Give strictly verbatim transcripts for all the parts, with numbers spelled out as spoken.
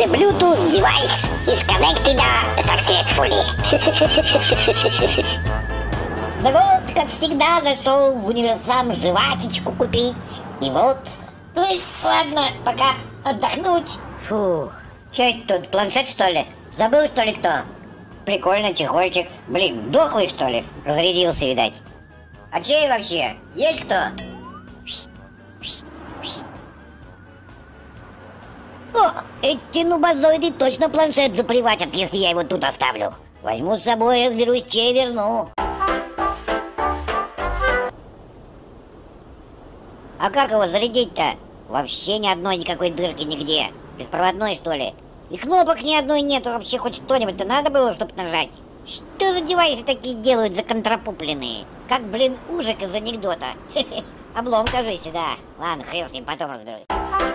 The Bluetooth device is connected successfully. Да вот, как всегда, зашел в универсам жвачечку купить. И вот, ну и ладно, пока отдохнуть. Фу, что это тут, планшет что ли? Забыл что ли кто? Прикольно, чехольчик. Блин, дохлый что ли? Разрядился, видать. А чей вообще? Есть кто? О, эти нубазоиды точно планшет заприватят, если я его тут оставлю. Возьму с собой, разберусь, чей верну. А как его зарядить-то? Вообще ни одной никакой дырки нигде. Беспроводной что ли? И кнопок ни одной нету, вообще хоть что-нибудь-то надо было, чтобы нажать? Что за девайсы такие делают законтрапупленные? Как, блин, ужик из анекдота. Облом, кажется, да. Ладно, хрен с ним, потом разберусь.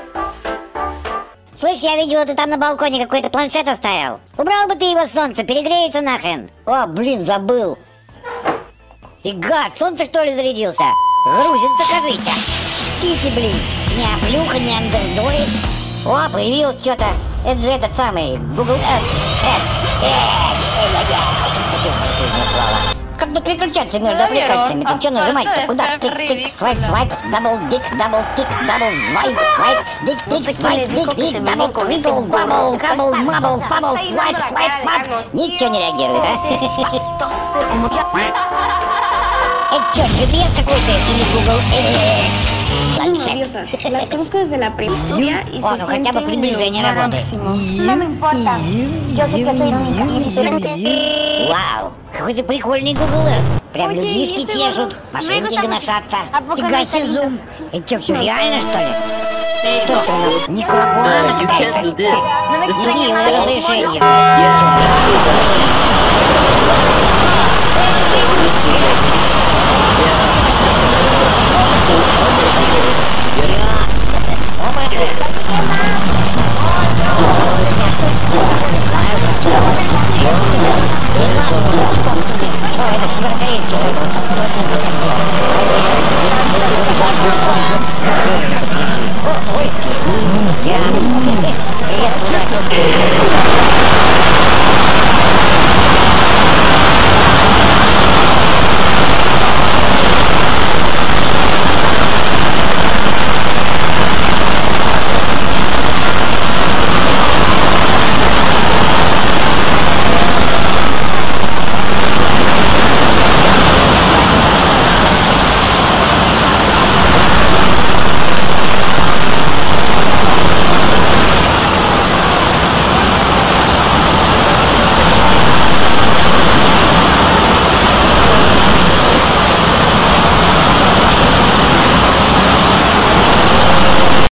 Слышь, я видел, ты там на балконе какой-то планшет оставил. Убрал бы ты его с солнца, перегреется нахрен. О, блин, забыл. Фига, солнце что ли зарядился? Грузится, кажется. Штики, блин. Не облюха, не андроид. О, появилось что-то. Это же этот самый Google S. S. Как тут переключаться между аппликациями? Ты что нажимать-то? Куда? Тик-тик, свайп, свайп, дабл дик, дабл тик, дабл свайп, свайп, дик-тик, свайп, дик-дик, дабл твикл, бабл, кабл, мабл, фабл, свайп, свайп, свайп. Ничего не реагирует, а? Это что, джи пи эс какой-то или Google S? Las conozco desde la primaria y О, ну хотя бы приближение работает. No me importa. Yo sé que soy única y diferente. Вау, какой ты прикольный Google Earth. Прям людишки чешут, машинки гоношатся. Фига себе зум. Это что, все реально что ли? Что это у нас? Никурбана какая-то? Какие разрешения?